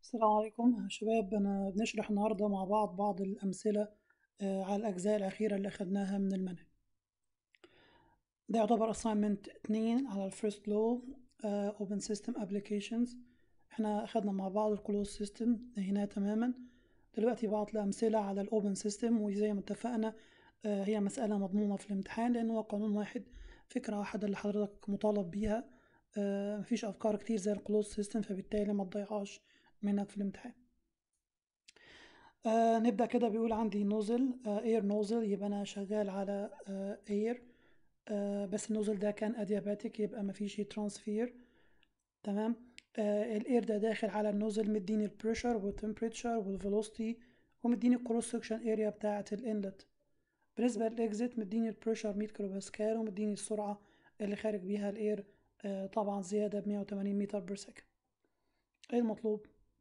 السلام عليكم يا شباب. أنا بنشرح النهاردة مع بعض الأمثلة على الأجزاء الأخيرة اللي أخدناها من المنهج. ده يعتبر assignment 2 على ال first law open system applications. احنا أخدنا مع بعض ال closed system هنا تماما. دلوقتي بعض الأمثلة على ال open system، وزي ما اتفقنا هي مسألة مضمونة في الامتحان لأن هو قانون واحد، فكرة واحدة اللي حضرتك مطالب بيها. مفيش أفكار كتير زي ال closed system، فبالتالي ما تضيعهاش منك في الامتحان. نبدأ كده. بيقول عندي نوزل اير نوزل، يبقى أنا شغال على اير. بس النوزل ده كان ادياباتيك، يبقى مفيش ترانسفير. تمام. الاير ده داخل على النوزل، مديني البريشر والتمبريتشر والفيلوسيتي، ومديني الكروس سكشن اريا بتاعة الانلت. بالنسبة للاكزيت مديني البريشر 100 كيلو باسكال، ومديني السرعة اللي خارج بيها الاير طبعا زيادة ب 180 متر بير سكند. ايه المطلوب؟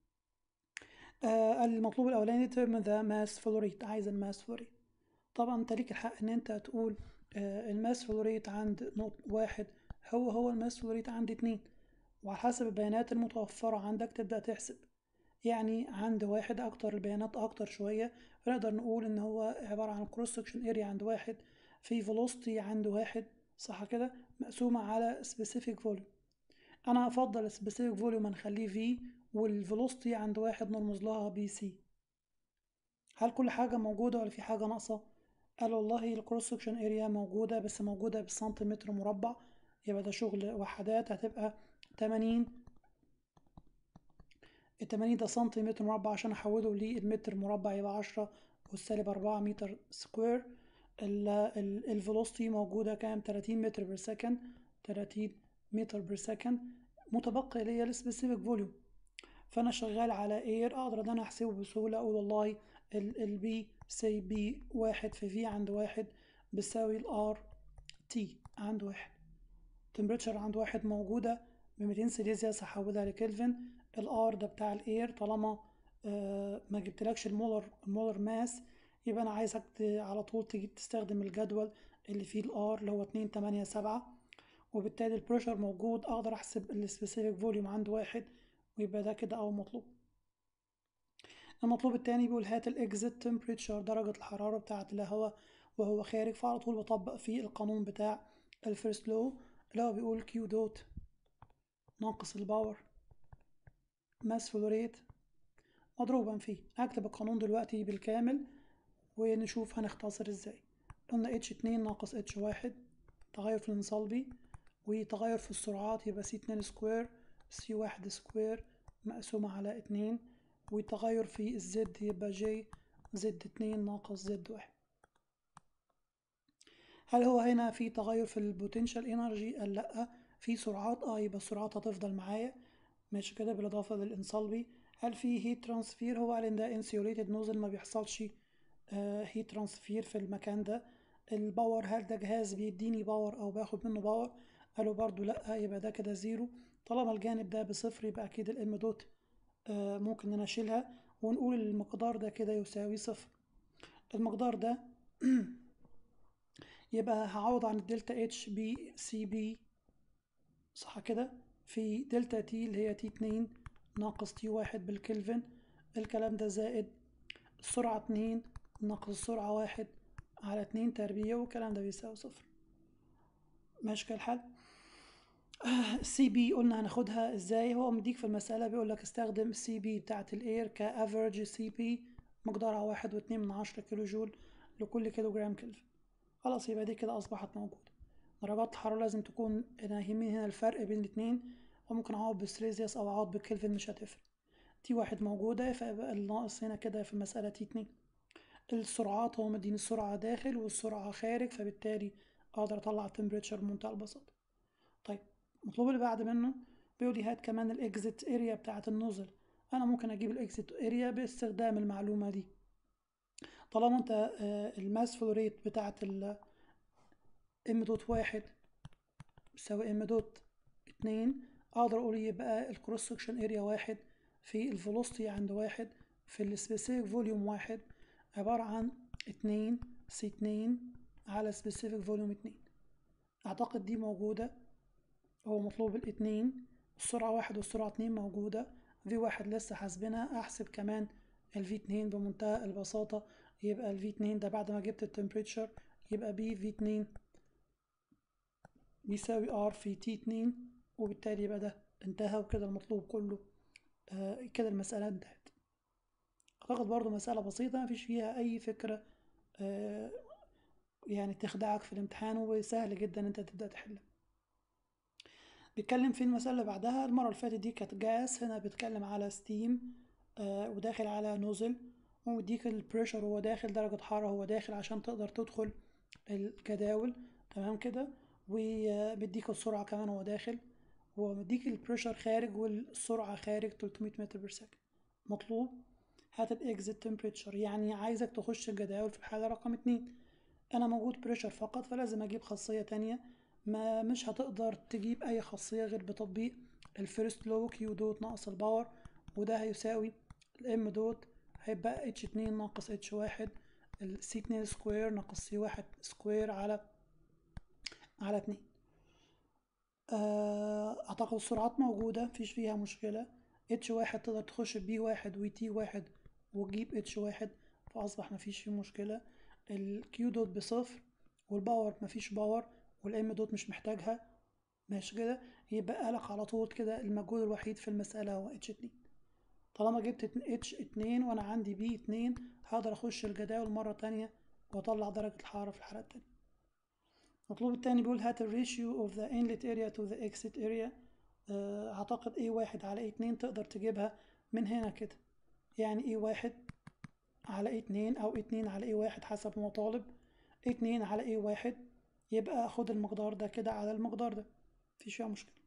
المطلوب الاولاني determine the mass flow rate، عايز الماس فلو ريت. طبعا انت ليك الحق ان انت تقول الماس فلو ريت عند نقطة واحد هو الماس فلو ريت عند اتنين، وعلى حسب البيانات المتوفرة عندك تبدأ تحسب. يعني عند واحد اكتر البيانات اكتر شوية، فنقدر نقول ان هو عبارة عن cross section area عند واحد في velocity عند واحد، صح كده، مقسومة على specific volume. انا افضل specific volume نخليه v، والفيلوسيتي عند واحد نرمز لها بي سي. هل كل حاجة موجودة ولا في حاجة ناقصة؟ قال والله الكروس سكشن اريا موجودة، بس موجودة بالسنتيمتر مربع، يبقى ده شغل وحدات، هتبقى 80. ال80 ده سنتيمتر مربع، عشان احوله للمتر مربع يبقى 10 والسالب 4 متر سكوير. الفيلوسيتي موجودة كام؟ 30 متر بير سكند، 30 متر بير سكند. متبقي ليا السبيسيفيك فوليوم، فانا شغال على اير، اقدر ان انا احسبه بسهوله. اقول والله البي سي بي واحد في في عند واحد بتساوي الار تي عند واحد. تمبريتشر عند واحد موجوده ب 200 سيليزيوس، هحولها لكلفن. الار ده بتاع الاير، طالما ما جبتلكش المولر ماس، يبقى انا عايزك على طول تيجي تستخدم الجدول اللي فيه الار اللي هو 287. وبالتالي البريشر موجود، اقدر احسب السبيسيفيك فوليوم عند واحد، ويبقى ده كده اول مطلوب. المطلوب التاني بيقول هات الاكزيت تمبريتشر، درجة الحرارة بتاعة الهواء وهو خارج. فعلى طول بطبق فيه القانون بتاع الفيرست لو، اللي هو بيقول كيو دوت ناقص الباور ماس فلو ريت مضروبا فيه. هكتب القانون دلوقتي بالكامل ونشوف هنختصر ازاي. قلنا اتش اتنين ناقص اتش واحد، تغير في الانصالبي، وتغير في السرعات يبقى سي اتنين سكوير سي واحد سكوير مقسومة على اتنين، وتغير في الزد يبقى جي زد اتنين ناقص زد واحد. هل هو هنا في تغير في البوتنشال انرجي؟ قال لأ. في سرعات، يبقى السرعات هتفضل معايا ماشي كده، بالإضافة للإنصالبي. هل في هيت ترانسفير؟ هو قال إن ده انسيوليتد نوزل، ما بيحصلش هيت ترانسفير في المكان ده. الباور، هل ده جهاز بيديني باور أو باخد منه باور؟ قالوا برضو لأ، يبقى ده كده زيرو. طالما الجانب ده بصفر يبقى أكيد الام دوت ممكن إن أنا أشيلها، ونقول المقدار ده كده يساوي صفر. المقدار ده يبقى هعوض عن الدلتا اتش بي سي بي، صح كده، في دلتا تي اللي هي تي اتنين ناقص تي واحد بالكلفن. الكلام ده زائد السرعة اتنين ناقص السرعة واحد على اتنين تربيع، والكلام ده بيساوي صفر. ماشي الحال. السي بي قلنا هناخدها ازاي؟ هو مديك في المسألة بيقول لك استخدم السي بي بتاعت الاير كافرج سي بي، مقدارها 1.2 كيلو جول لكل كيلو جرام كلفن. خلاص، يبقى دي كده أصبحت موجودة. درجات الحرارة لازم تكون، أنا يهمني هنا الفرق بين الاتنين، وممكن أعوض بسليزيوس أو أعوض بكلفن مش هتفرق. تي واحد موجودة، فيبقى الناقص هنا كده في المسألة تي اتنين. السرعات هو مديني السرعة داخل والسرعة خارج، فبالتالي أقدر أطلع التمبريتشر بمنتهى البساطة. طيب، المطلوب اللي بعد منه بيقول لي هات كمان الاكزيت اريا بتاعة النوزل. أنا ممكن أجيب الاكزيت اريا باستخدام المعلومة دي. طالما أنت الماس فلو ريت بتاعة ام دوت واحد بيساوي ام دوت اتنين، اقدر اقول يبقى الكروس سكشن اريا واحد في الفيلوسيتي عند واحد في السبيسيفيك فوليوم واحد، عبارة عن اتنين سي اتنين على سبيسيفيك فوليوم اتنين. اعتقد دي موجودة. هو مطلوب الاتنين، السرعة واحد والسرعة اتنين موجودة، V1 لسه حاسبينها، احسب كمان ال V2 بمنتهى البساطة. يبقى ال V2 ده بعد ما جبت التمبريتشر يبقى B V2 بيساوي R في T2، وبالتالي يبقى ده انتهى، وكده المطلوب كله كده المسألة انتهت. أعتقد برضو مسألة بسيطة مفيش فيها أي فكرة يعني تخدعك في الامتحان، وسهل جدا انت تبدأ تحلها. بيتكلم في المسألة اللي بعدها. المرة اللي فاتت دي كانت جاس، هنا بيتكلم على ستيم وداخل على نوزل، ومديك البريشر هو داخل، درجة حرارة هو داخل عشان تقدر تدخل الجداول، تمام كده. ومديك السرعة كمان هو داخل، ومديك البريشر خارج والسرعة خارج 300 متر بير سكند. مطلوب هات الاكزيت تمبريتشر، يعني عايزك تخش الجداول في الحالة رقم 2. انا موجود بريشر فقط، فلازم اجيب خاصية تانية، ما مش هتقدر تجيب اي خاصية غير بتطبيق الفيرست لو كيو دوت ناقص الباور، وده هيساوي الام دوت هيبقى اتش 2 ناقص اتش 1 السي 2 سكوير ناقص سي 1 سكوير على 2. اعتقد السرعات موجودة مفيش فيها مشكلة. اتش 1 تقدر تخش بي 1 وتي 1 وتجيب اتش 1، فاصبح مفيش فيه مشكلة. الكيو دوت بصفر، والباور مفيش باور، والام دوت مش محتاجها، ماشي كده. يبقى لك على طول كده المجهول الوحيد في المسألة هو اتش 2. طالما جبت اتش 2 وانا عندي بي 2 هقدر اخش الجداول مرة تانية واطلع درجة الحرارة في الحالة التانية. المطلوب التاني بيقول هات الريشيو of the inlet area to the exit area. اعتقد A1 على A2 تقدر تجيبها من هنا كده، يعني A1 على A2 او A2 على A1 حسب ما طالب. A2 على A1 يبقى خد المقدار ده كده على المقدار ده، مفيش فيها مشكلة.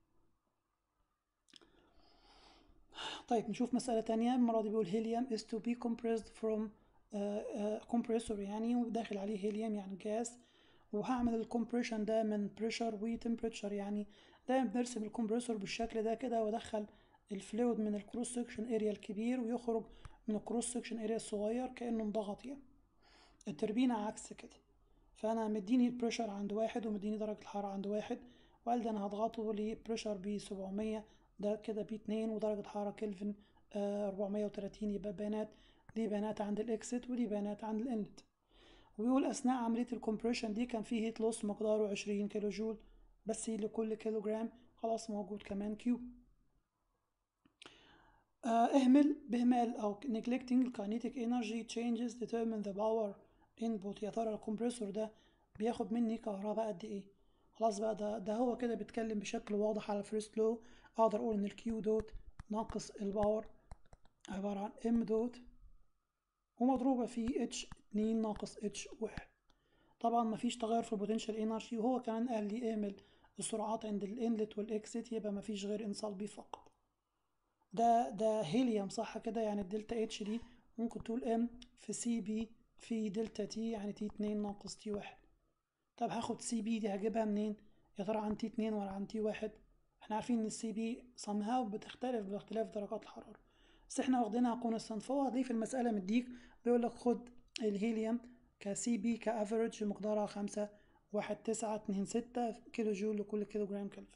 طيب نشوف مسألة تانية. المرة دي بيقول هيليوم is to be compressed from compressor، يعني وداخل عليه هيليوم يعني جاز، وهعمل الكمبريشن ده من بريشر وتمبريتشر. يعني دايما بنرسم الكمبريسور بالشكل ده كده، وادخل الفلويد من الكروس سكشن اريا الكبير ويخرج من الكروس سكشن اريا الصغير كأنه انضغط يعني. التربينة عكس كده، فانا مديني البريشر عند 1 ومديني درجة الحرارة عند 1، وقال ده انا هضغطه لبريشر ب 700، ده كده ب 2، ودرجة حرارة كلفن 430. يبقى بيانات، دي بيانات عند الاكسيت ودي بيانات عند الانلت. وبيقول أثناء عملية الكمبريشن دي كان فيه هيت لوس مقداره 20 كيلو جول بس لكل كيلو جرام، خلاص موجود كمان كيو. بهمال أو neglecting kinetic energy changes determine the power input. يا ترى الكمبريسور ده بياخد مني كهرباء قد ايه؟ خلاص بقى ده هو كده بيتكلم بشكل واضح على الفيرست لو. اقدر اقول ان الكيو دوت ناقص الباور عبارة عن ام دوت ومضروبة في اتش 2 ناقص اتش 1. طبعا مفيش تغير في البوتنشال انرجي، وهو كمان قال لي اعمل السرعات عند الانلت والاكسيت، يبقى مفيش غير انصال فقط. ده هيليوم صح كده، يعني الدلتا اتش دي ممكن تقول ام في سي بي في دلتا تي، يعني تي 2 ناقص تي 1. طب هاخد سي بي دي هجيبها منين؟ يا ترى عن تي 2 ولا عن تي 1؟ احنا عارفين ان السي بي somehow بتختلف باختلاف درجات الحرارة، بس احنا واخدينها كونستانت. فهو دي في المسألة مديك بيقول لك خد الهيليوم كسي بي كافريج مقدارها 5.1926 كيلو جول لكل كيلو جرام كلفن.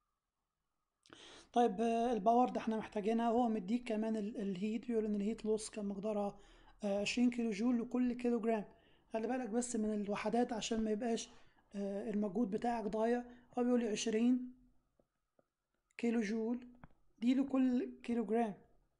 طيب الباور ده احنا محتاجينها، هو مديك كمان الهيت، بيقول ان الهيت لوس كان مقدارها 20 كيلو جول لكل كيلو جرام. خلي بالك بس من الوحدات عشان ما يبقاش المجهود بتاعك ضايع. هو بيقول لي 20 كيلو جول دي لكل كيلو جرام،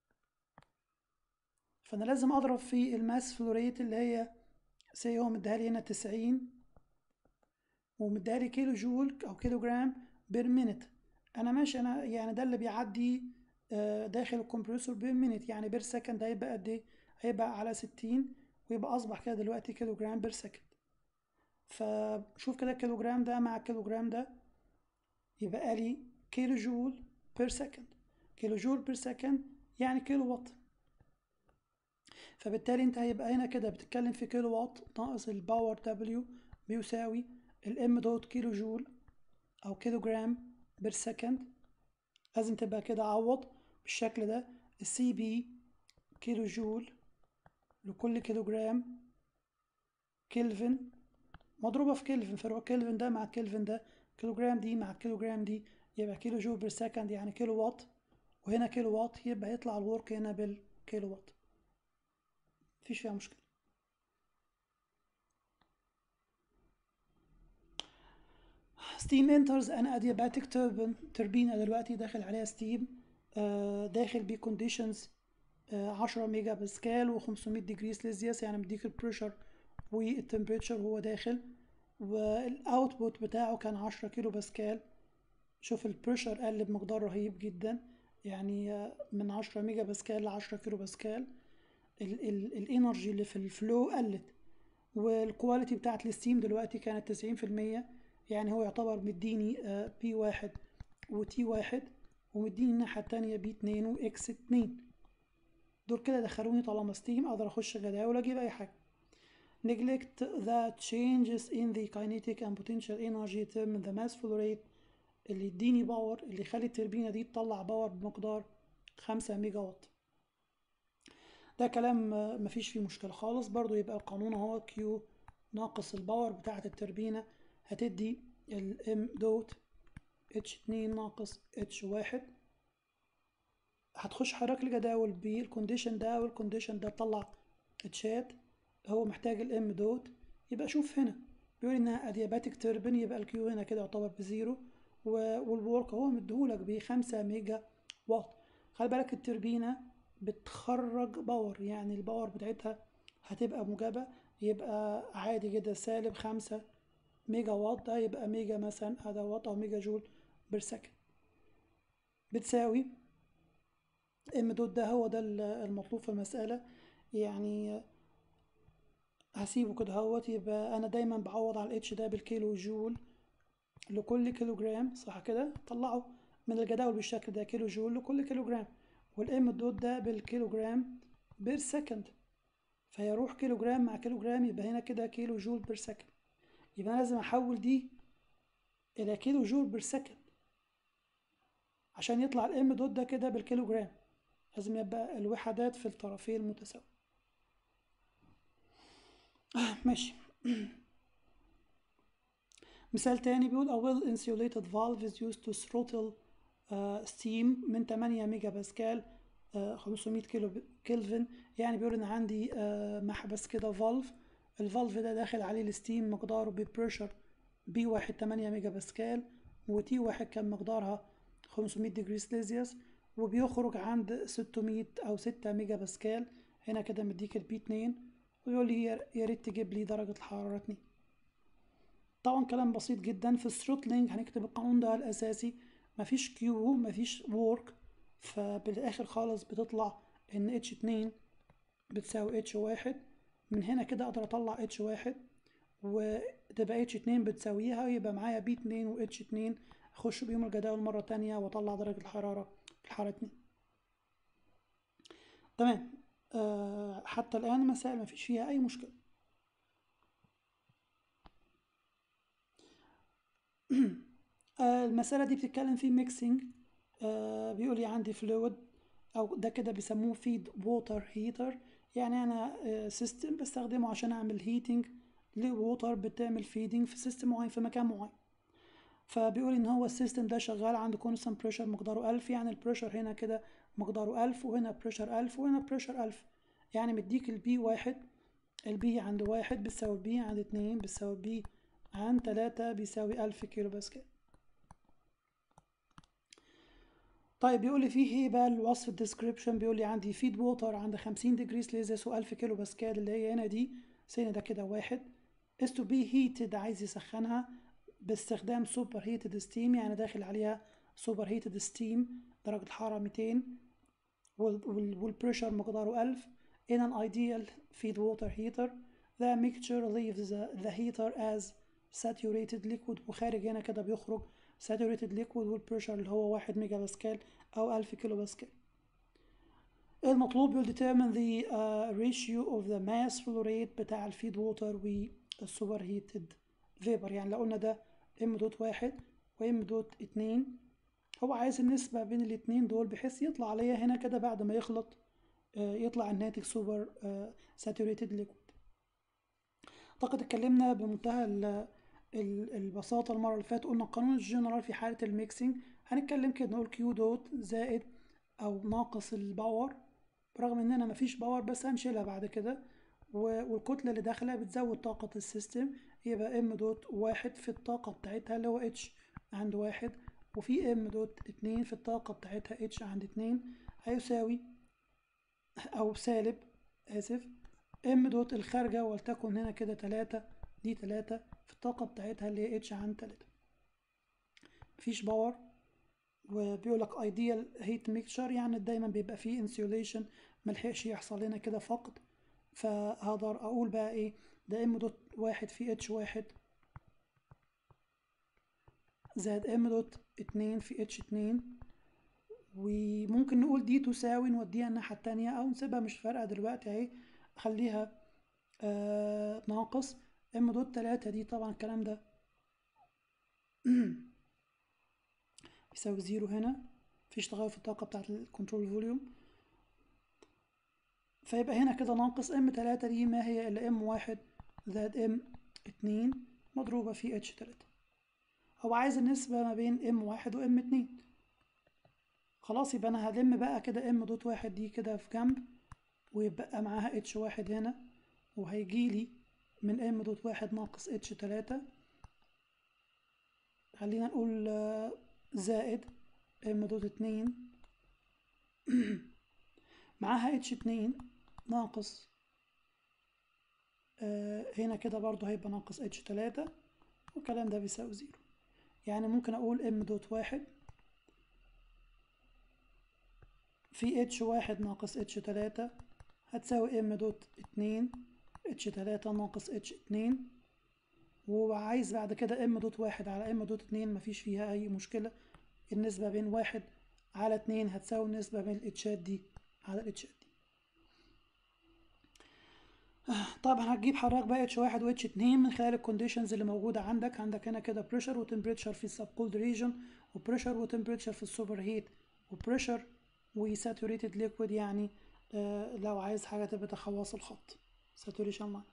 فانا لازم اضرب في الماس فلو ريت اللي هي سي هو مديها لي هنا 90 ومديها لي كيلو جول او كيلو جرام بير مينت. انا ماشي، انا يعني ده اللي بيعدي داخل الكمبريسور بير مينت، يعني بير سكند هيبقى قد ايه؟ هيبقى على 60، ويبقى اصبح كده دلوقتي كيلو جرام بير سكند. فشوف كده الكيلو جرام ده مع الكيلو جرام ده يبقى لي كيلو جول بير سكند. كيلو جول بير سكند يعني كيلو وات، فبالتالي انت هيبقى هنا كده بتتكلم في كيلو وات ناقص الباور دبليو بيساوي الام دوت كيلو جول او كيلو جرام بير سكند. لازم تبقى كده عوض بالشكل ده. السي بي كيلو جول لكل كيلو جرام كلفن مضروبة في كلفن، فروق كلفن ده مع كلفن ده، كيلو جرام دي مع كيلو جرام دي، يبقى كيلو جول بير سكند يعني كيلو وات وهنا كيلو وات، يبقى يطلع الورك هنا بالكيلو وات، مفيش فيها مشكلة. ستيم انترز ان ادياباتيك توربينة دلوقتي داخل عليها ستيم، داخل بكونديشنز 10 ميجا باسكال و500 ديجري سليزيوس، يعني مديك البريشر والتمبريتشر وهو داخل، والاوتبوت بتاعه كان 10 كيلو باسكال. شوف البريشر قل بمقدار رهيب جدا، يعني من 10 ميجا باسكال ل 10 كيلو باسكال. الانرجي اللي في الفلو قلت، والكواليتي بتاعت الستيم دلوقتي كانت 90%. يعني هو يعتبر مديني بي واحد وتي واحد، ومديني الناحية التانية بي اتنين واكس اتنين. دول كده دخلوني طالما ستيم اقدر اخش جداول اجيب اي حاجة. neglect the changes in the kinetic and potential energy determine the mass flow rate، اللي يديني باور، اللي يخلي التربينة دي تطلع باور بمقدار 5 ميجا وات. ده كلام مفيش فيه مشكلة خالص. برضو يبقى القانون اهو كيو ناقص الباور بتاعة التربينة هتدي الام دوت اتش 2 ناقص اتش 1. هتخش حضرتك الجداول بالكونديشن ده والكونديشن ده تطلع اتشات. هو محتاج الام دوت، يبقى شوف هنا بيقول انها ادياباتيك تربين، يبقى الكيو هنا كده يعتبر بزيرو، والورك هو مديهولك ب5 ميجا واط. خلي بالك التربينة بتخرج باور، يعني الباور بتاعتها هتبقى موجبة، يبقى عادي جدا سالب 5 ميجا واط، ده يبقى ميجا مثلا هذا واط او ميجا جول بير سكند، بتساوي ام دوت. ده هو ده المطلوب في المسألة. يعني هسيبه كده اهوت. يبقى انا دايما بعوض على الاتش ده بالكيلو جول لكل كيلو جرام، صح كده؟ طلعه من الجداول بالشكل ده، كيلو جول لكل كيلو جرام، والام دوت ده بالكيلو جرام بير سكند، فيروح كيلو جرام مع كيلو جرام، يبقى هنا كده كيلو جول بير سكند. يبقى انا لازم احول دي الى كيلو جول بير سكند عشان يطلع الام دوت ده كده بالكيلو جرام. لازم يبقى الوحدات في الطرفين متساوية. ماشي. مثال تاني بيقول a well insulated valve is used to throttle steam من 8 ميجا باسكال 500 كيلو كلفن. يعني بيقول ان عندي محبس كده فالف، الفالف ده داخل عليه الستيم مقداره ببريشر بي واحد 8 ميجا باسكال، وتي واحد كان مقدارها 500 ديجري سليزيوس، وبيخرج عند 600 او 6 ميجا باسكال. هنا كده مديك البي 2، ويقول لي يا ريت تجيب لي درجة الحرارة 2. طبعا كلام بسيط جدا. في الثروتلينج هنكتب القانون ده الاساسي، مفيش كيو مفيش وورك، فبالاخر خالص بتطلع ان اتش 2 بتساوي اتش 1. من هنا كده اقدر اطلع اتش 1 وتبقى اتش 2 بتساويها، ويبقى معايا بي 2 و اتش 2، اخش بيهم الجداول مرة تانية واطلع درجة الحرارة في الحالة 2. تمام. حتى الان مسائل مفيش فيها اي مشكلة. المسألة دي بتتكلم في ميكسينج. بيقول لي عندي فلويد، او ده كده بيسموه فيد ووتر هيتر. يعني انا سيستم بستخدمه عشان اعمل هيتنج لووتر بتعمل فيدنج في سيستم معين في مكان معين. فبيقول ان هو السيستم ده شغال عند كونستانت بريشر مقداره 1000، يعني البريشر هنا كده مقداره 1000، وهنا بريشر 1000، وهنا بريشر 1000. يعني مديك البي واحد، البي عند واحد بتساوي البي عند 2 بتساوي البي عند 3 بيساوي 1000 كيلو باسكال. طيب بيقول لي فيه ايه بقى الوصف الديسكريبشن؟ بيقول لي عندي فيد ووتر عند 50 ديجري سليزيوس و1000 كيلو باسكال، اللي هي هنا دي سين ده كده واحد، is to be heated عايز يسخنها باستخدام سوبر هيتد ستيم، يعني داخل عليها سوبر هيتد ستيم درجة الحرارة 200 والبريشر مقداره 1000. in an ideal feed water heater the mixture leaves the heater as saturated liquid، وخارج هنا كده بيخرج saturated liquid والبريشر اللي هو 1 ميجا باسكال أو 1000 كيلو باسكال. المطلوب يقول determine the ratio of the mass flow rate بتاع الفيد ووتر والسوبر هيتد فيبر. يعني لو قلنا ده ام دوت واحد وام دوت 2، هو عايز النسبة بين الاتنين دول بحيث يطلع عليا هنا كده بعد ما يخلط يطلع الناتج سوبر ساتوريتد ليكويد. اعتقد اتكلمنا بمنتهى البساطة المرة اللي فاتت. قلنا القانون الجنرال في حالة الميكسينج هنتكلم كده نقول كيو دوت زائد او ناقص الباور، برغم اننا مفيش باور بس هنشيلها بعد كده، والكتلة اللي داخلة بتزود طاقة السيستم، يبقى ام دوت واحد في الطاقة بتاعتها اللي هو اتش عند واحد، وفي ام دوت اتنين في الطاقة بتاعتها اتش عند اتنين، هيساوي او سالب اسف ام دوت الخارجة ولتكن هنا كده تلاتة، دي تلاتة في الطاقة بتاعتها اللي هي اتش عند تلاتة. مفيش باور، وبيقولك ideal heat mixture يعني دايما بيبقى فيه insulation ملحقش يحصل هنا كده فقد، فهقدر اقول بقى ايه ده ام دوت واحد في اتش واحد زائد ام دوت اتنين في اتش اتنين، وممكن نقول دي تساوي نوديها الناحية التانية او نسيبها مش فارقة دلوقتي اهي، خليها ناقص ام دوت تلاتة دي طبعا الكلام ده يساوي زيرو هنا، مفيش تغير في الطاقة بتاعت الكنترول فوليوم، فيبقى هنا كده ناقص ام تلاتة دي ما هي الا ام واحد زائد ام اتنين مضروبة في اتش تلاتة. هو عايز النسبة ما بين ام واحد وام اتنين، خلاص يبقى انا هلم بقى كده ام دوت واحد دي كده في جنب، ويبقى معاها اتش واحد هنا، وهيجيلي من ام دوت واحد ناقص اتش تلاتة، خلينا نقول زائد ام دوت اتنين معاها اتش اتنين ناقص هنا كده برضو هيبقى ناقص اتش تلاتة، والكلام ده بيساوي زيرو. يعني ممكن اقول ام دوت واحد في اتش واحد ناقص اتش تلاتة هتساوي ام دوت اتنين اتش تلاتة ناقص اتش اتنين، وعايز بعد كده ام دوت واحد على ام دوت اتنين مفيش فيها اي مشكلة، النسبة بين واحد على اتنين هتساوي النسبة بين الاتشات دي على الاتشات دي. طبعا هتجيب حضرتك بقى اتش واحد واتش اتنين من خلال الكونديشنز اللي موجودة عندك هنا كده بريشر وتمبريتشر في السب كولد ريجن، وبريشر وتمبريتشر في السوبر هيت، وبريشر وساتوريتد ليكويد يعني لو عايز حاجة تبقى تخواص الخط ساتوريشن لاين.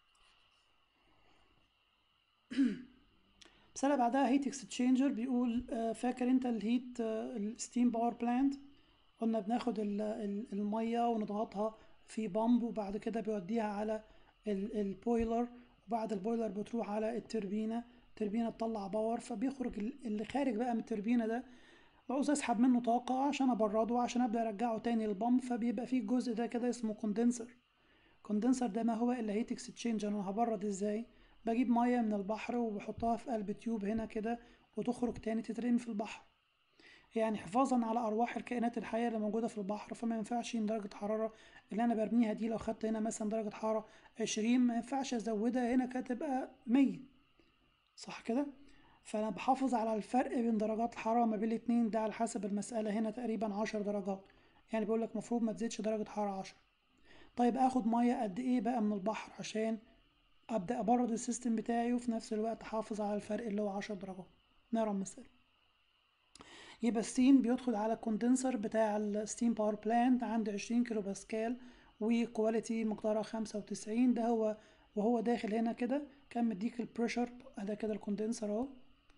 مسألة بعدها هيت اكستشينجر، بيقول فاكر انت الهيت الستيم باور بلانت، قلنا بناخد المية ونضغطها في بامب وبعد كده بيوديها على البويلر، وبعد البويلر بتروح على التربينة، التربينة تطلع باور، فبيخرج اللي خارج بقى من التربينة ده بعوز اسحب منه طاقة عشان ابرده عشان ابدأ ارجعه تاني للبامب، فبيبقى فيه الجزء ده كده اسمه كوندنسر. كوندنسر ده ما هو الا هيت اكستشينجر. انا هبرد ازاي؟ بجيب مية من البحر وبحطها في قلب تيوب هنا كده وتخرج تاني تترمي في البحر، يعني حفاظا على ارواح الكائنات الحيه اللي موجوده في البحر، فما ينفعش ان درجه الحراره اللي انا برميها دي لو خدت هنا مثلا درجه حراره 20 ما ينفعش ازودها هنا كانت تبقى 100، صح كده؟ فانا بحافظ على الفرق بين درجات الحراره ما بين الاتنين ده على حسب المساله هنا تقريبا 10 درجات، يعني بيقول لك المفروض ما تزيدش درجه حراره 10. طيب اخد ميه قد ايه بقى من البحر عشان ابدا ابرد السيستم بتاعي وفي نفس الوقت احافظ على الفرق اللي هو 10 درجات؟ نرى المثال. يبقى الستيم بيدخل على الكوندنسر بتاع الستيم باور بلانت عند 20 كيلو باسكال وكواليتي مقدارها 95، ده هو وهو داخل هنا كده كان مديك البريشر، ده كده الكوندنسر اهو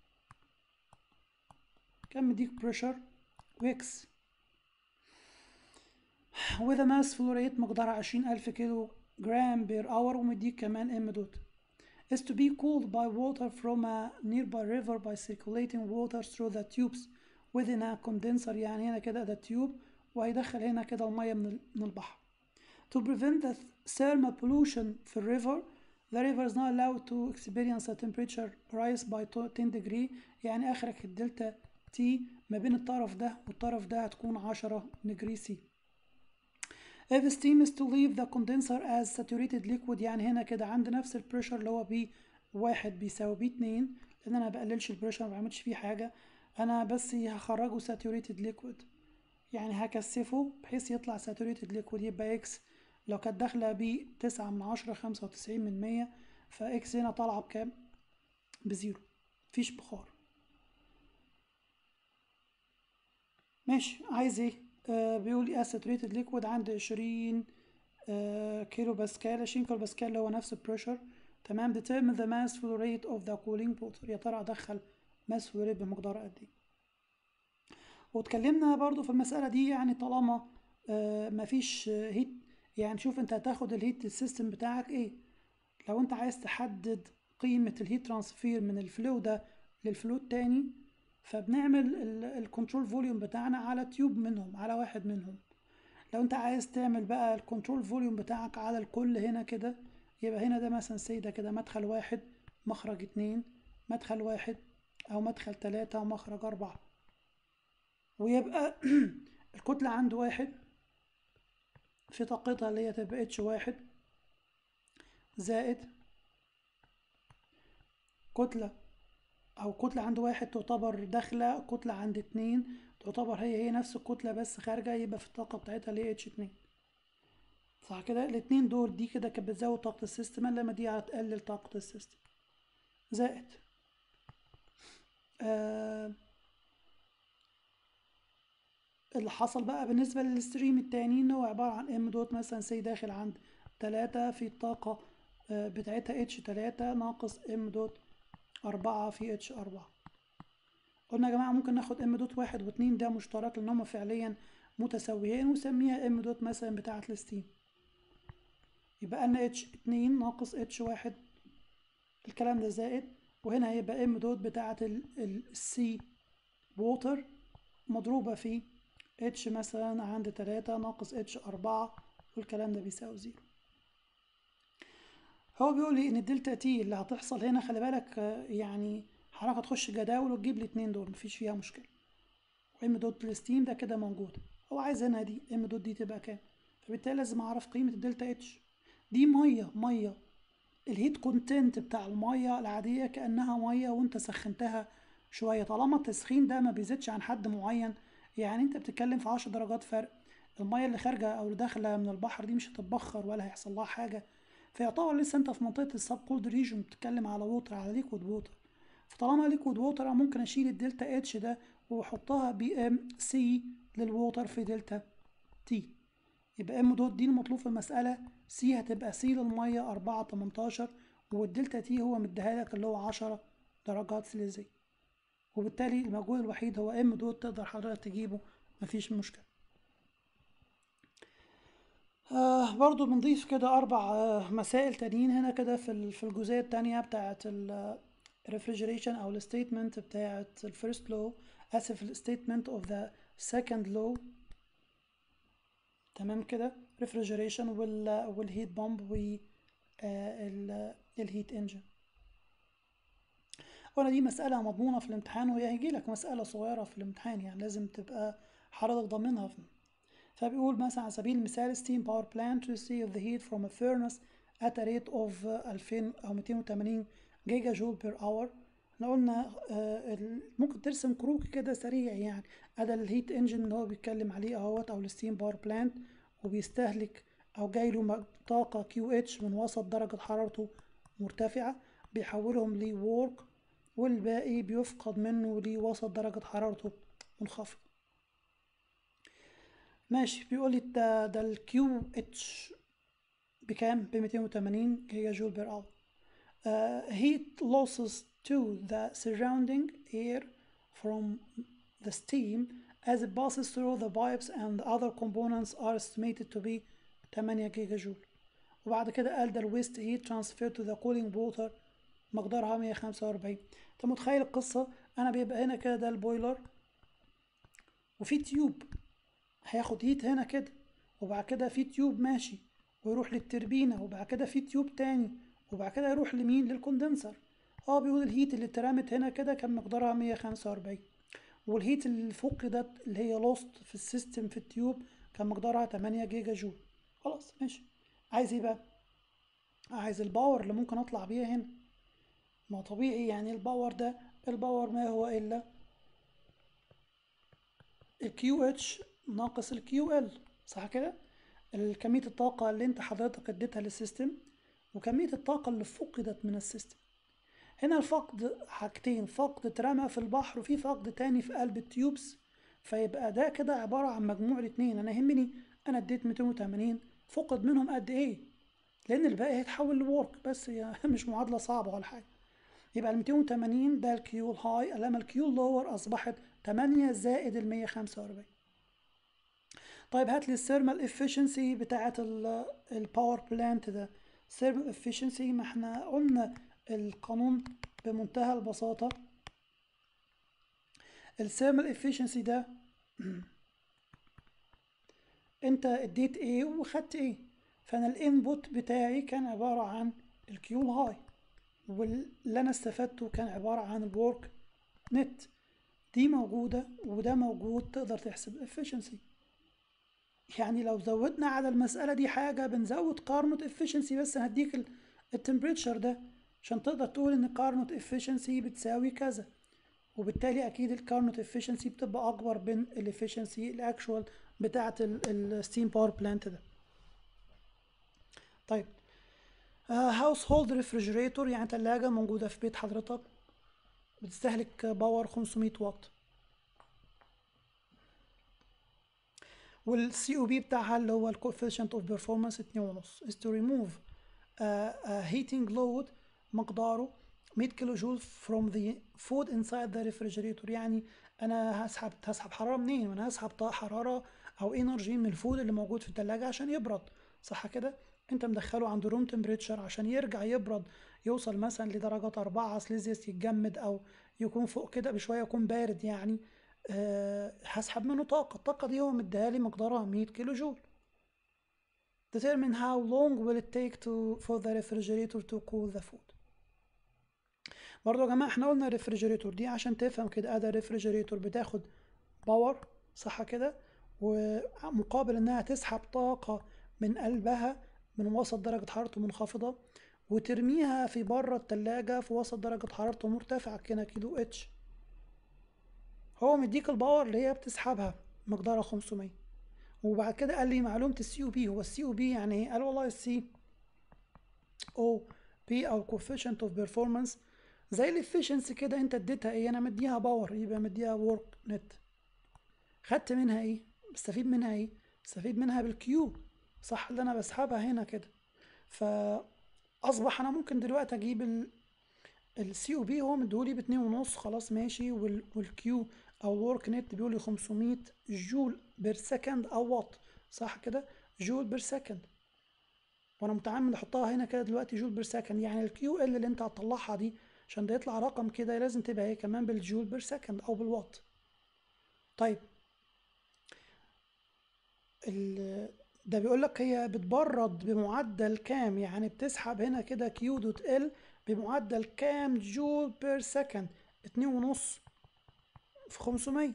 كان مديك بريشر ويكس وذا ماس فلو ريت مقدارها 20,000 كيلو جرام بير اور، ومديك كمان ام دوت is to be cooled by water from a nearby river by circulating water through the tubes within a condenser، يعني هنا كده ده تيوب وهيدخل هنا كده المية من البحر. To prevent the thermal pollution في الريفر، the river is not allowed to experience a temperature rise by 10 degree، يعني آخرك الدلتا تي ما بين الطرف ده والطرف ده هتكون 10 degree C. If steam is to leave the condenser as saturated liquid، يعني هنا كده عند نفس البريشر اللي هو بي واحد بيساوي بي اتنين، لأن أنا مبقللش البريشر مبعملش فيه حاجة، أنا بس هخرجه saturated liquid، يعني هكثفه بحيث يطلع saturated liquid، يبقى إكس لو كانت داخلة ب 9/10 95%، فإكس هنا طالعة بكام؟ بزيرو، مفيش بخار. ماشي، عايز ايه؟ بيقول لي saturated liquid عند 20 كيلو باسكال، 20 كيلو باسكال اللي هو نفس البريشر، تمام. determine the mass flow rate of the cooling water، يا ترى ادخل mass flow rate بمقدار قد ايه؟ واتكلمنا برضو في المسألة دي، يعني طالما مفيش هيت، يعني شوف انت هتاخد الهيت السيستم بتاعك ايه. لو انت عايز تحدد قيمة الهيت ترانسفير من الفلو ده للفلو التاني، فبنعمل الكنترول فوليوم بتاعنا على تيوب منهم، على واحد منهم. لو انت عايز تعمل بقى الكنترول فوليوم بتاعك على الكل هنا كده، يبقى هنا ده مثلا ده كده مدخل واحد مخرج اتنين، مدخل واحد او مدخل تلاتة ومخرج اربعة، ويبقى الكتلة عنده واحد في طاقتها اللي هي تبقى اتش واحد زائد كتلة، أو كتلة عند واحد تعتبر داخلة، كتلة عند اتنين تعتبر هي نفس الكتلة بس خارجة، يبقى في الطاقة بتاعتها اللي هي اتش اتنين. صح كده؟ الاتنين دول دي كده كانت بتزود طاقة السيستم، لما دي هتقلل طاقة السيستم. زائد آه اللي حصل بقى بالنسبة للستريم التاني ان هو عبارة عن ام دوت مثلا داخل عند تلاتة في الطاقة بتاعتها اتش تلاتة ناقص ام دوت أربعة في اتش أربعة. قلنا يا جماعة ممكن ناخد ام دوت واحد واتنين ده مشترك لأن هما فعليا متساويين، ونسميها ام دوت مثلا بتاعة الستيم. يبقى لنا اتش اتنين ناقص اتش واحد، الكلام ده زائد، وهنا هيبقى ام دوت بتاعة السي ووتر مضروبة في اتش مثلا عند تلاتة ناقص اتش أربعة، والكلام ده بيساوي زيرو. هو بيقول لي ان الدلتا تي اللي هتحصل هنا، خلي بالك يعني حضرتك هتخش جداول وتجيب الاتنين دول مفيش فيها مشكلة، ام دوت الستيم ده كده موجود. هو عايز هنا دي ام دوت دي تبقى كام، فبالتالي لازم اعرف قيمة الدلتا اتش. دي مية الهيت كونتنت بتاع المية العادية كأنها مية وانت سخنتها شوية، طالما التسخين ده ما بيزيدش عن حد معين، يعني انت بتتكلم في 10 درجات فرق، المية اللي خارجة او اللي داخلة من البحر دي مش هتتبخر ولا هيحصل لها حاجة، فيعتبر لسه انت في منطقة السب كولد ريجون، بتتكلم على ووتر، على ليكويد ووتر. فطالما ليكويد ووتر ممكن اشيل الدلتا اتش ده واحطها بي ام سي للووتر في دلتا تي. يبقى ام دوت دي المطلوب في المسألة، سي هتبقى سي للمية 4.18، والدلتا تي هو مديها لك اللي هو 10 درجات سليزية، وبالتالي المجهول الوحيد هو ام دوت، تقدر حضرتك تجيبه مفيش مشكلة. برضو بنضيف كده أربع مسائل تانيين هنا كده في الجزئية التانية بتاعة الريفريجريشن أو الستيتمنت بتاعة الفيرست لو، آسف الستيتمنت أوف ذا سكند لو. تمام كده، ريفريجريشن والهيت بامب والهيت انجن. وانا دي مسألة مضمونة في الامتحان، وهي هيجيلك مسألة صغيرة في الامتحان يعني لازم تبقى حضرتك ضامنها. فبيقول مثلا على سبيل المثال steam power plant receive the heat from a furnace at a rate of 2000 أو 280 جيجا جول بير اور. احنا قلنا ممكن ترسم كروكي كده سريع، يعني ده الهيت انجن اللي هو بيتكلم عليه اهوت، او الستيم باور بلانت، وبيستهلك او جايله طاقة كيو اتش من وسط درجة حرارته مرتفعة، بيحولهم لورك، والباقي بيفقد منه لوسط درجة حرارته منخفضة. ماشي، بيقول لي ده الكيو اتش بكام؟ ب 280 جيجا جول بير اور. Heat losses to the surrounding air from the steam as it passes through the pipes and the other components are estimated to be 8 جيجا جول. وبعد كده قال ده الويست heat transferred to the cooling water مقدارها 145. انت متخيل القصة؟ انا بيبقى هنا كده ده البويلر، وفي تيوب هياخد هيت هنا كده، وبعد كده في تيوب ماشي ويروح للتربينة، وبعد كده في تيوب تاني، وبعد كده يروح لمين؟ للكوندنسر. بيقول الهيت اللي اترمت هنا كده كان مقدارها 145، والهيت اللي فقدت اللي هي لوست في السيستم في التيوب كان مقدارها 8 جيجا جول. خلاص ماشي، عايز ايه بقى؟ عايز الباور اللي ممكن اطلع بيها هنا. ما طبيعي يعني الباور ده، الباور ما هو الا الكيو اتش ناقص الكيو ال، صح كده؟ كمية الطاقة اللي انت حضرتك اديتها للسيستم، وكمية الطاقة اللي فقدت من السيستم. هنا الفقد حاجتين، فقد اترمى في البحر وفي فقد تاني في قلب التيوبس، فيبقى ده كده عبارة عن مجموع الاتنين. انا يهمني انا اديت 280 فقد منهم قد ايه، لان الباقي هيتحول لورك بس، هي مش معادلة صعبة ولا حاجة. يبقى ال 280 ده الكيو الهاي، لما الكيو اللور اصبحت 8 زائد ال 145. طيب هات لي الثيرمال افشنسي بتاعت الباور بلانت ده. الثيرمال افشنسي، ما احنا قلنا القانون بمنتهى البساطة. الثيرمال افشنسي ده انت اديت ايه وخدت ايه، فانا الانبوت بتاعي كان عبارة عن الكيو الهاي، واللي انا استفدته كان عبارة عن الورك نت. دي موجودة وده موجود، تقدر تحسب الافشنسي. يعني لو زودنا على المسألة دي حاجة بنزود قارنة efficiency، بس هديك التمبريتشر ده عشان تقدر تقول ان قارنة efficiency بتساوي كذا، وبالتالي اكيد القارنة efficiency بتبقى اكبر من الافشنسي الاكشوال بتاعة الستيم باور بلانت ده. طيب هاوس هولد ريفريجريتور، يعني تلاجة موجودة في بيت حضرتك بتستهلك باور 500 واط، والسي او بي بتاعها اللي هو الكوفيشنت اوف بيرفورمانس 2.5 is to remove heating load مقداره 100 كيلو جول from the food inside the refrigerator. يعني انا هسحب حراره منين؟ وانا هسحب حراره او انرجي من الفود اللي موجود في الثلاجه عشان يبرد، صح كده؟ انت مدخله عند روم تمبريتشر عشان يرجع يبرد، يوصل مثلا لدرجه 4 سليزيوس، يتجمد او يكون فوق كده بشويه يكون بارد يعني. هسحب منه طاقه، الطاقه دي هو مديها لي مقدارها 100 كيلو جول. Determine how long will it take for the refrigerator to cool the food. برضو يا جماعة احنا قلنا الريفريجريتور دي عشان تفهم كده، اداة الريفريجريتور بتاخد باور، صح كده؟ ومقابل انها تسحب طاقة من قلبها من وسط درجة حرارته منخفضة، وترميها في بره التلاجة في وسط درجة حرارته مرتفعة كده كيلو اتش. هو مديك الباور اللي هي بتسحبها مقدارها 500. وبعد كده قال لي معلومة السي او بي. هو السي او بي يعني ايه؟ قال والله السي او بي او coefficient of performance زي الافشنسي كده، انت اديتها ايه؟ انا مديها باور، يبقى مديها ورك نت. خدت منها ايه؟ بستفيد منها ايه؟ بستفيد منها بالكيو، صح؟ اللي انا بسحبها هنا كده. فاصبح انا ممكن دلوقتي اجيب السي او بي، هو مديهولي ب2.5، خلاص ماشي، والكيو او الورك نت بيقول لي 500 جول بير سكند او وات، صح كده؟ جول بير سكند، وانا متعمد احطها هنا كده دلوقتي جول بير سكند. يعني الكيو ال اللي انت هتطلعها دي عشان ده يطلع رقم كده لازم تبقى هي كمان بالجول بير سكند او بالوات. طيب ده بيقول لك هي بتبرد بمعدل كام، يعني بتسحب هنا كده كيو دوت ال بمعدل كام جول بير سكند؟ 2.5 في 500،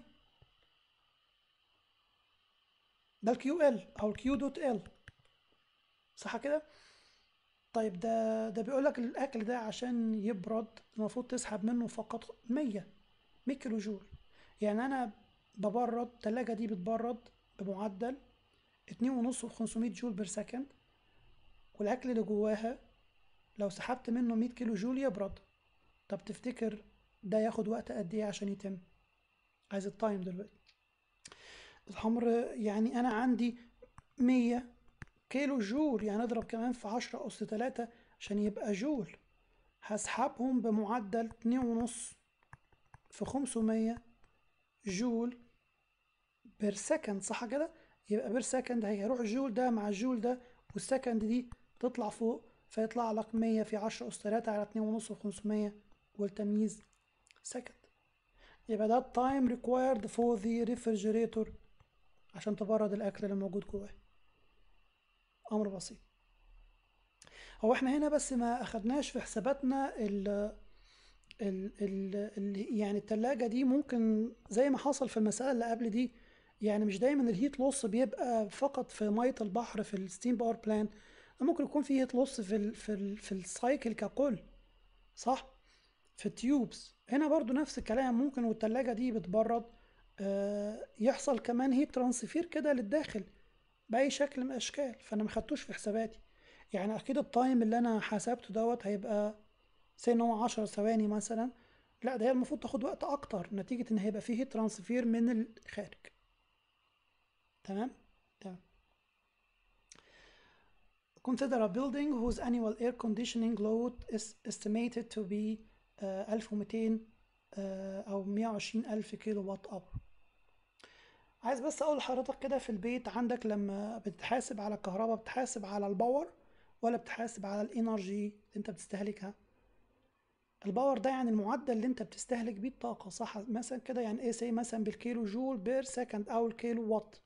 ده الكيو ال او الكيو دوت ال، صح كده؟ طيب ده بيقول لك الاكل ده عشان يبرد المفروض تسحب منه فقط 100 كيلو جول. يعني انا ببرد التلاجة دي بتبرد بمعدل 2.5 في 500 جول بير سكند، والاكل اللي جواها لو سحبت منه 100 كيلو جول يبرد. طب تفتكر ده ياخد وقت قد ايه عشان يتم؟ عايز التايم دلوقتي. الامر يعني انا عندي 100 كيلو جول، يعني اضرب كمان في 10 أس 3 عشان يبقى جول. هسحبهم بمعدل 2.5 في 500 جول بير سكند، صح كده؟ يبقى بير سكند هيروح الجول ده مع الجول ده، والسكند دي تطلع فوق، فيطلع لك 100 في 10 أس 3 على 2.5 في 500 والتمييز سكند. يبقى ده التايم ريكوايرد فور ذا ريفرجريتور عشان تبرد الأكل اللي موجود جواه. أمر بسيط. هو احنا هنا بس ما أخدناش في حساباتنا يعني التلاجة دي ممكن زي ما حصل في المسألة اللي قبل دي، يعني مش دايما الهيت لوس بيبقى فقط في مية البحر في الستيم باور بلانت، ممكن يكون في هيت لوس في السايكل ككل، صح؟ في التيوبس هنا برضو نفس الكلام، ممكن والتلاجة دي بتبرد يحصل كمان هيت ترانسفير كده للداخل بأي شكل من الأشكال، فأنا مخدتوش في حساباتي. يعني أكيد التايم اللي أنا حسبته دوت هيبقى سي ان هو 10 ثواني مثلا، لا ده هي المفروض تاخد وقت اكتر نتيجة ان هيبقى فيه ترانسفير من الخارج. تمام. تمام. Consider a building whose annual air conditioning load is estimated to be 1200 أو 120,000 كيلو وات اور. عايز بس أقول لحضرتك كده، في البيت عندك لما بتحاسب على الكهرباء بتحاسب على الباور ولا بتحاسب على الانرجي اللي انت بتستهلكها؟ الباور ده يعني المعدل اللي انت بتستهلك بيه الطاقة، صح؟ مثلا كده يعني ايه، سي مثلا بالكيلو جول بير سكند او الكيلو وات،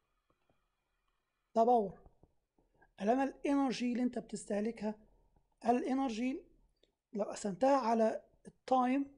ده باور. انما الانرجي اللي انت بتستهلكها، الانرجي لو قسمتها على التايم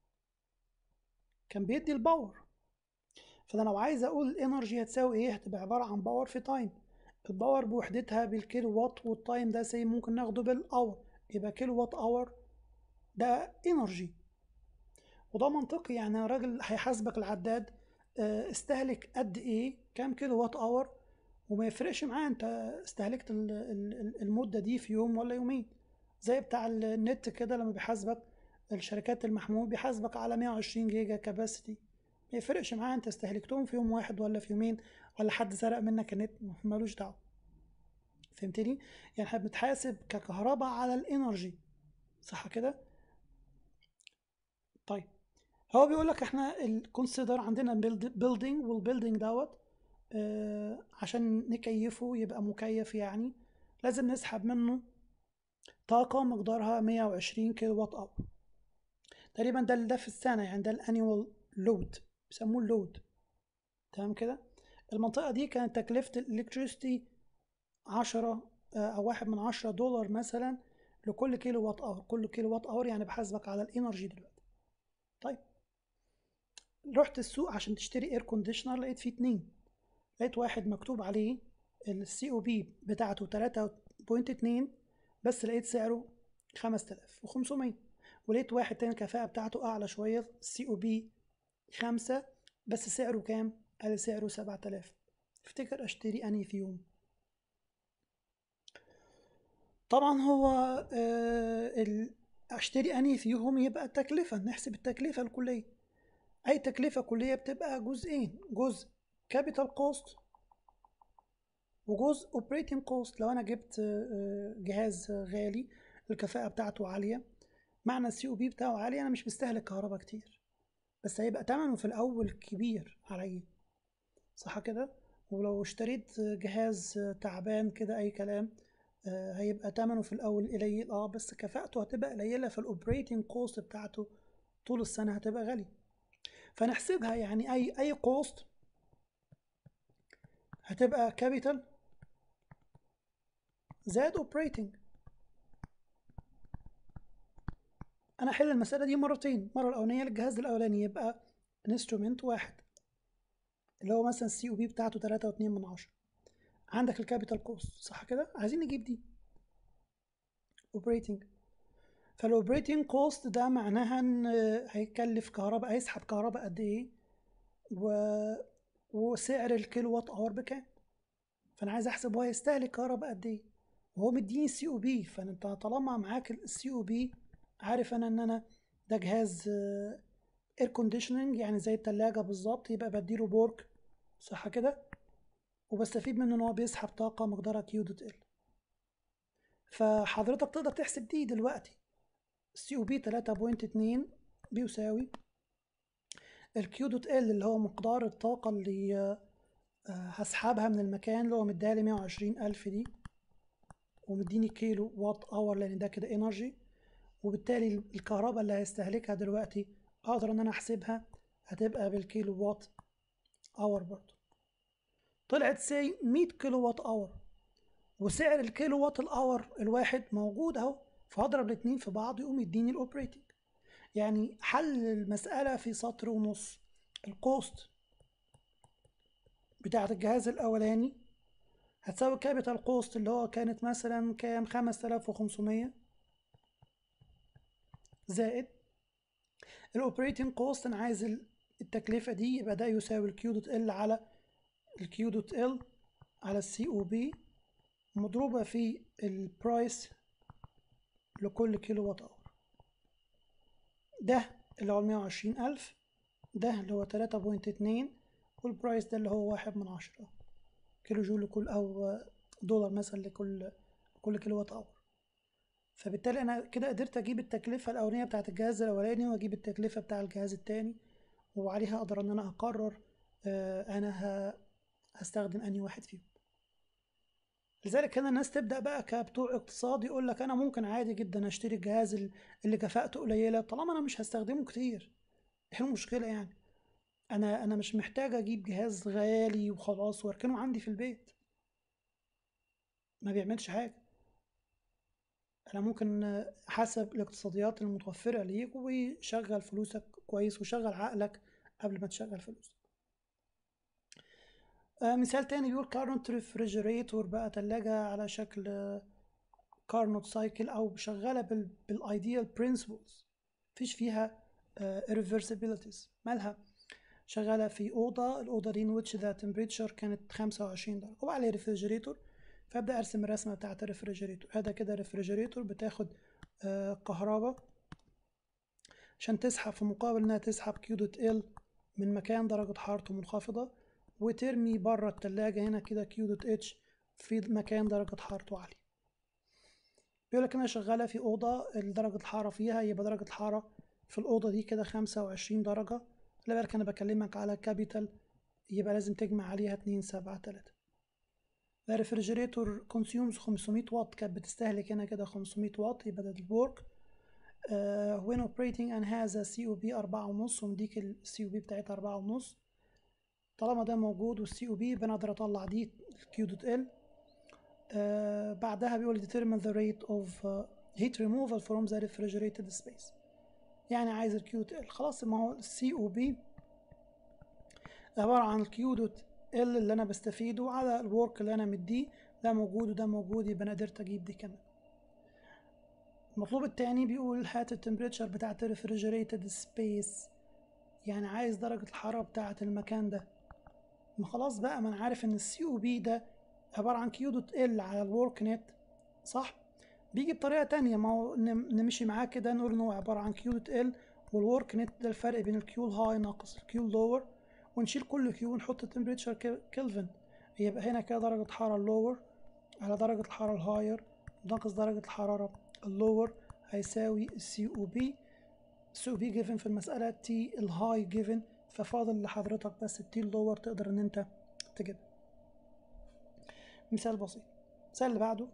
كان بيدي الباور. فانا لو عايز اقول الانرجي هتساوي ايه، هتبقى عبارة عن باور في تايم. الباور بوحدتها بالكيلو وات، والتايم ده سي ممكن ناخده بالاور، يبقى كيلو وات اور ده انرجي. وده منطقي، يعني الراجل هيحاسبك العداد استهلك قد ايه، كام كيلو وات اور، وما يفرقش معاه انت استهلكت المدة دي في يوم ولا يومين. زي بتاع النت كده لما بيحاسبك الشركات المحمول بيحاسبك على 120 جيجا كاباسيتي، ما يفرقش معاه انت استهلكتهم في يوم واحد ولا في يومين، ولا حد سرق منك النت، ملوش دعوة. فهمتني؟ يعني احنا بنتحاسب ككهرباء على الانرجي، صح كده؟ طيب، هو بيقول لك احنا الكونسيدر عندنا بيلدينج، والبيلدينج دوت عشان نكيفه يبقى مكيف، يعني لازم نسحب منه طاقة مقدارها 120 كيلو وات اور تقريبا. ده في السنة، يعني ده الانيوال لود، بيسموه اللود. تمام كده. المنطقة دي كانت تكلفة الالكتريستي 10 او 1/10 دولار مثلا لكل كيلو وات اور. كل كيلو وات اور يعني بحاسبك على الانرجي دلوقتي. طيب، رحت السوق عشان تشتري اير كونديشنر، لقيت فيه اتنين. لقيت واحد مكتوب عليه السي او بي بتاعته 3.2، بس لقيت سعره 5500. ولقيت واحد تاني الكفاءة بتاعته أعلى شوية، السي او بي 5، بس سعره كام؟ قال سعره 7000. افتكر اشتري انهي فيهم؟ طبعا هو اشتري انهي فيهم يبقى التكلفة، نحسب التكلفة الكلية. اي تكلفة كلية بتبقى جزئين، جزء كابيتال كوست وجزء اوبريتنج كوست. لو انا جبت جهاز غالي الكفاءة بتاعته عالية، معنى السي او بي بتاعه عالي، انا مش مستهلك كهرباء كتير، بس هيبقى تمنه في الاول كبير عليا، صح كده؟ ولو اشتريت جهاز تعبان كده اي كلام، هيبقى تمنه في الاول قليل، بس كفاءته هتبقى قليلة، فالاوبريتنج كوست بتاعته طول السنة هتبقى غالية. فنحسبها يعني اي كوست هتبقى كابيتال زائد اوبريتنج. انا احل المسألة دي مرتين، المرة الاولانية للجهاز الاولاني يبقى انسترومنت واحد اللي هو مثلا السي او بي بتاعته 3.2، عندك الكابيتال كوست، صح كده؟ عايزين نجيب دي اوبريتنج. فالاوبريتنج كوست ده معناها ان هيكلف كهرباء، هيسحب كهرباء قد ايه، و... وسعر الكيلو وات اور بكام. فانا عايز احسب هو هيستهلك كهرباء قد ايه، وهو مديني السي او بي. فانت طالما معاك السي او بي، عارف انا ان انا ده جهاز اير كونديشننج، يعني زي التلاجة بالظبط، يبقى بديله بورك، صح كده؟ وبستفيد منه ان هو بيسحب طاقة مقدارها كيو دوت ال. فحضرتك تقدر تحسب دي دلوقتي. السي او بي 3.2 بيساوي الكيو دوت ال اللي هو مقدار الطاقة اللي هسحبها من المكان، اللي هو مديهالي 120,000 دي، ومديني كيلو وات اور لان ده كده انرجي، وبالتالي الكهرباء اللي هيستهلكها دلوقتي اقدر ان انا احسبها، هتبقى بالكيلو وات اور برضه. طلعت سي 100 كيلو وات اور، وسعر الكيلو وات الاور الواحد موجود اهو، فهضرب الاتنين في بعض يقوم يديني الاوبريتنج. يعني حل المسألة في سطر ونص. الكوست بتاعة الجهاز الأولاني هتساوي كابيتال كوست اللي هو كانت مثلا كام، 5500، زائد الاوبريتنج كوست. أنا عايز التكلفة دي، يبقى ده يساوي الكيو دوت ال على الكيو دوت ال على السي او بي مضروبة في البرايس لكل كيلو وات اور. ده اللي هو 120,000، ده اللي هو 3.2، والبرايس ده اللي هو 1/10 كيلو جول لكل، أو دولار مثلا لكل كيلو وات اور. فبالتالي انا كده قدرت اجيب التكلفة الاولانية بتاعة الجهاز الاولاني واجيب التكلفة بتاع الجهاز التاني، وعليها اقدر ان انا اقرر انا هستخدم انهي واحد فيهم. لذلك هنا الناس تبدأ بقى كبتوع اقتصاد يقول لك انا ممكن عادي جدا اشتري الجهاز اللي كفاءته قليلة طالما انا مش هستخدمه كتير. ايه المشكلة يعني؟ انا مش محتاج اجيب جهاز غالي وخلاص واركنه عندي في البيت ما بيعملش حاجة. انا ممكن حسب الاقتصاديات المتوفرة ليك وشغل فلوسك كويس وشغل عقلك قبل ما تشغل فلوسك. مثال تاني بيقول كارنت ريفريجريتور، بقى تلاجة على شكل كارنوت سايكل او شغالة بالايديال برنسبلز، مفيش فيها irreversibilities. مالها؟ شغالة في الأوضة دي in which the temperature كانت 25 درجة وعليه ريفريجريتور. فأبدأ أرسم الرسمة بتاعة الريفريجريتور. هذا كده ريفريجريتور بتاخد كهرباء عشان تسحب في مقابل إنها تسحب كيو دوت ال من مكان درجة حرارته منخفضة، وترمي بره التلاجة هنا كده كيو دوت اتش في مكان درجة حرارته عالية. بيقولك أنا شغالة في أوضة درجة الحرارة فيها يبقى درجة الحرارة في الأوضة دي كده 25 درجة. خلي بالك أنا بكلمك على كابيتال يبقى لازم تجمع عليها 273. The refrigerator consumes 500 واط، كانت بتستهلك هنا كده 500 واط يبقى ده الورك. when operating and has a COP 4.5 ومديك ال COP بتاعتها 4.5. طالما ده موجود وال COP يبقى أنا أقدر أطلع دي Q دوت L. بعدها بيقول determine the rate of heat removal from the refrigerated space، يعني عايز ال Q دوت L. خلاص ما هو ال COP عبارة عن الكيو دوت ال اللي انا بستفيده على الورك اللي انا مديه، ده موجود وده موجود يبقى انا قدرت اجيب دي كمان. المطلوب التاني بيقول هات التمبريتشر بتاعت الريفريجريتد سبيس، يعني عايز درجة الحرارة بتاعت المكان ده. ما خلاص بقى ما انا عارف ان السي او بي ده عبارة عن كيو دوت ال على الورك نت، صح؟ بيجي بطريقة تانية، ما هو نمشي معاه كده نقول ان هو عبارة عن كيو دوت ال والورك نت ده الفرق بين الكيو الهاي ناقص الكيو اللور، ونشيل كل كيو ونحط التمبريتشر كلفن. يبقى هنا كده درجة الحرارة اللور على درجة الحرارة الهاير ناقص درجة الحرارة اللور هيساوي السي او بي. السي او بي جيفن في المسألة تي الهاي جيفن، ففاضل لحضرتك بس التي اللور تقدر ان انت تجيبها. مثال بسيط. المثال اللي بعده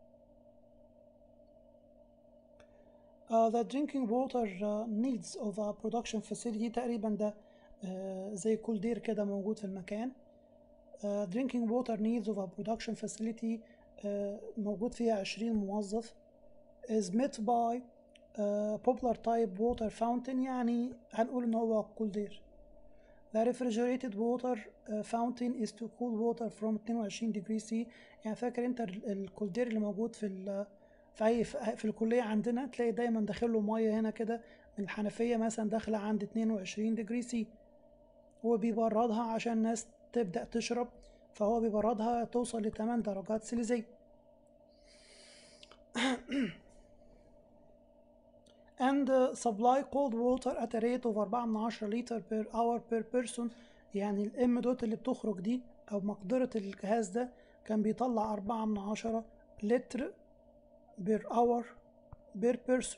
the drinking water needs of a production facility، تقريبا ده زي كولدير كده موجود في المكان. drinking water needs of a production facility موجود فيها 20 موظف is met by popular type water fountain، يعني هنقول ان هو كولدير. the refrigerated water fountain is to cool water from 22 degree C. يعني فاكر انت الكولدير اللي موجود في الكلية عندنا تلاقي دايما داخله مية هنا كده من الحنفية مثلا داخلة عند 22 ديجري سي، وبيبردها عشان الناس تبدأ تشرب، فهو بيبردها توصل ل 8 درجات سليزية. and supply cold water at a rate of 4 لتر per hour per person. يعني الام دوت اللي بتخرج دي او مقدرة الجهاز ده كان بيطلع 4 لتر per hour per person،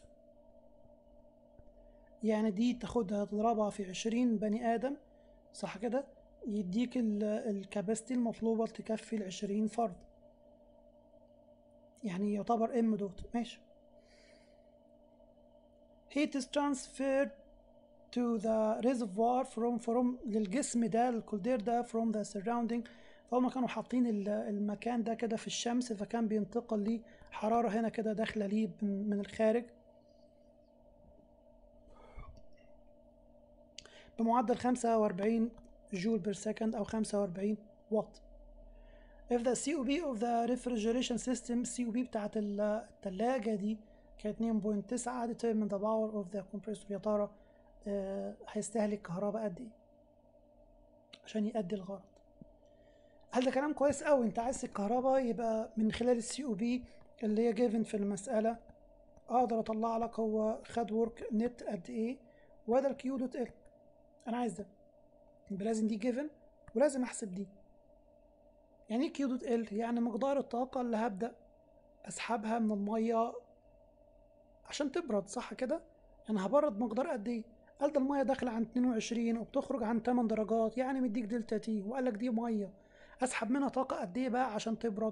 يعني دي تاخدها تضربها في 20 بني آدم، صح كده؟ يديك الكاباسيتي المطلوبة تكفي 20 فرد، يعني يعتبر ام دوت. ماشي. heat is transferred to the reservoir from للجسم ده الكولدير ده from the surrounding. فهم كانوا حاطين المكان ده كده في الشمس، فكان بينتقل ليه حرارة هنا كده داخلة ليه من الخارج بمعدل 45 جول بير سكند أو 45 واط. if the COP of the refrigeration system COP بتاعت التلاجة دي كانت 2.9 determine the power of the compressor. يا ترى هيستهلك كهرباء قد ايه عشان يؤدي الغرض؟ هل ده كلام كويس قوي؟ انت عايز الكهرباء يبقى من خلال الCOP اللي هي جيفن في المسألة اقدر اطلع لك هو خد ورك نت قد ايه وهذا الكيو دوت ال. انا عايز ده يبقى لازم دي جيفن ولازم احسب دي. يعني ايه كيو دوت ال؟ يعني مقدار الطاقة اللي هبدأ اسحبها من المية عشان تبرد، صح كده؟ انا هبرد مقدار قد ايه؟ قال ده الميه داخله عن 22 وبتخرج عن 8 درجات، يعني مديك دلتا تي، وقال لك دي ميه اسحب منها طاقه قد ايه بقى عشان تبرد.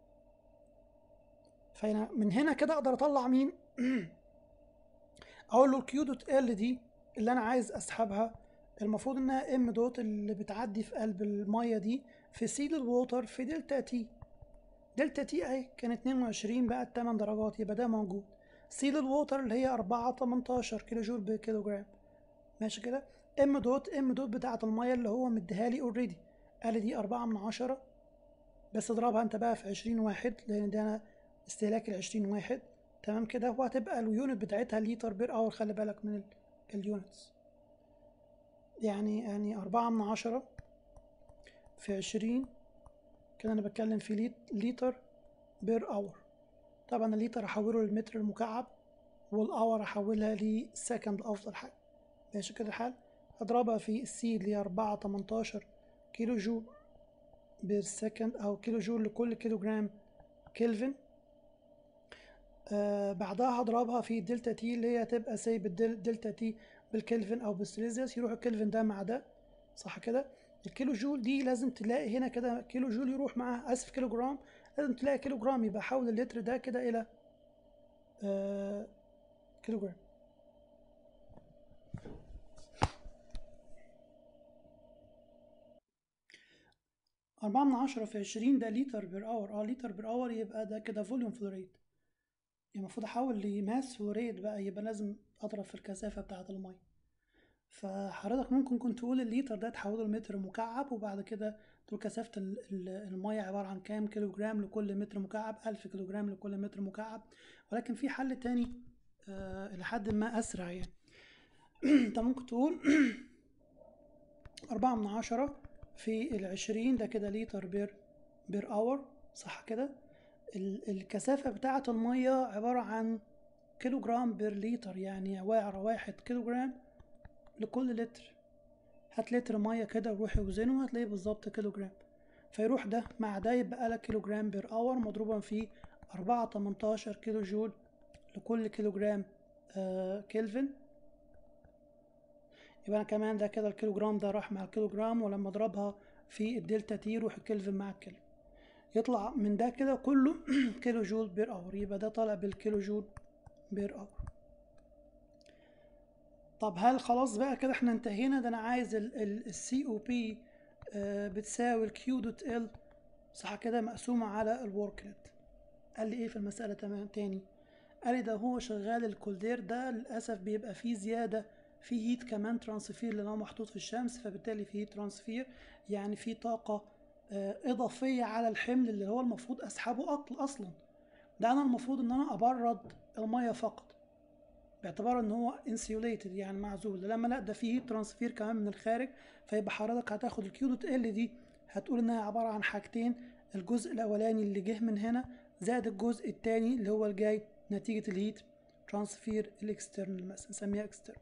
فهنا من هنا كده اقدر اطلع مين؟ اقول له الكيو دوت ال دي اللي انا عايز اسحبها، المفروض انها ام دوت اللي بتعدي في قلب الميه دي في سيل الووتر في دلتا تي. دلتا تي اهي كان 22 بقت 8 درجات، يبقى ده موجود. سيل الووتر اللي هي 4.18 كيلو جول بكيلو جرام. ماشي كده. ام دوت بتاعة المية اللي هو مديها لي اوريدي، قال لي دي 4/10، بس اضربها انت بقى في 20 واحد لان ده انا استهلاك ال20 واحد. تمام كده. وهتبقى اليونت بتاعتها لتر بير اور، خلي بالك من اليونتس. يعني 4/10 في 20 كده انا بتكلم في لتر بير اور. طبعا الليتر احوله للمتر المكعب، والاور احولها لسكند افضل حاجه. ماشي كده الحال. اضربها في السي اللي هي 4/18 كيلو جول بير سكند، او كيلو جول لكل كيلو جرام كلفن. بعدها هضربها في الدلتا تي اللي هي هتبقى سايب الدلتا تي بالكلفن او بالسيليزيوس، يروح الكلفن ده مع ده، صح كده؟ الكيلو جول دي لازم تلاقي هنا كده كيلو جول يروح معاه، اسف كيلو جرام، لازم تلاقي كيلو جرام، يبقى حول اللتر ده كده الى كيلو جرام. 4/10 في 20 ده لتر بير اور. لتر بير اور، يبقى ده كده فوليوم فلو ريت. المفروض احول لماس فلو ريت بقى، يبقى لازم اضرب في الكثافة بتاعة المية. فحضرتك ممكن كنت تقول الليتر ده تحوله لمتر مكعب، وبعد كده تقول كثافة المية عبارة عن كام كيلو جرام لكل متر مكعب، 1000 كيلو جرام لكل متر مكعب. ولكن في حل تاني لحد ما أسرع يعني. انت ممكن تقول 4/10 في 20 ده كده لتر بير اور، صح كده؟ الكثافة بتاعة المية عبارة عن كيلو جرام بير لتر، يعني وعرة 1 كيلو جرام لكل لتر. هات لتر مية كده وروح اوزنه هتلاقيه بالظبط كيلو جرام. فيروح ده مع ده يبقى لك كيلو جرام بير اور مضروبا في 4/18 كيلو جول لكل كيلو جرام كلفن. يبقى انا كمان ده كده الكيلو جرام ده راح مع الكيلو جرام، ولما اضربها في الدلتا تي يروح الكلفن مع الكلفن، يطلع من ده كده كله كيلو جول بير اور. يبقى ده طالع بالكيلو جول بير اور. طب هل خلاص بقى كده احنا انتهينا؟ ده انا عايز السي او بي بتساوي الكيو دوت ال، صح كده، مقسومة على الورك نت. قال لي ايه في المسألة تاني؟ قال لي ده هو شغال الكولدير ده للأسف بيبقى فيه زيادة في هيت كمان ترانسفير، لأنه هو محطوط في الشمس، فبالتالي فيه ترانسفير، يعني فيه طاقة إضافية على الحمل اللي هو المفروض أسحبه أصلا. ده أنا المفروض إن أنا أبرد المية فقط، باعتبار ان هو insulated يعني معزول. لما لا، ده فيه ترانسفير كمان من الخارج، فيبقى حضرتك هتاخد الكيو دوت ال دي هتقول انها عباره عن حاجتين، الجزء الاولاني اللي جه من هنا زائد الجزء الثاني اللي هو الجاي نتيجه الهيت ترانسفير الاكسترنال، مثلا نسميها اكسترنال.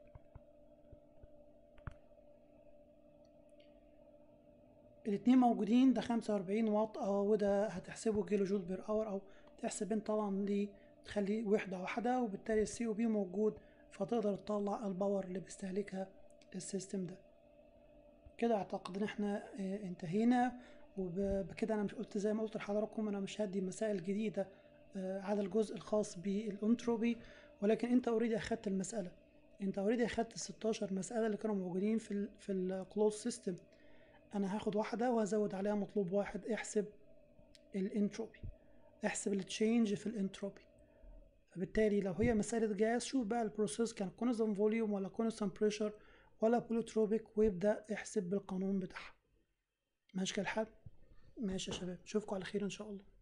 الاتنين موجودين، ده 45 واط وده هتحسبه كيلو جول بير اور، او تحسب انت طبعا ليه تخليه وحده واحده، وبالتالي السي او بي موجود، فتقدر تطلع الباور اللي بيستهلكها السيستم ده. كده اعتقد ان احنا انتهينا. وبكده انا مش قلت زي ما قلت لحضراتكم انا مش هدي مسائل جديده على الجزء الخاص بالانتروبي، ولكن انت اوريدي اخدت المساله، انت اوريدي اخدت ال16 مساله اللي كانوا موجودين في الكلوز سيستم. انا هاخد واحده وهزود عليها مطلوب واحد، احسب الانتروبي، احسب التشينج في الانتروبي. فبالتالي لو هي مسألة جاز، شوف بقى البروسيس كان كونستانت فوليوم ولا كونستانت بريشر ولا بولوتروبيك، ويبدأ احسب بالقانون بتاعها. ماشي كده الحال؟ ماشي يا شباب، اشوفكم على خير ان شاء الله.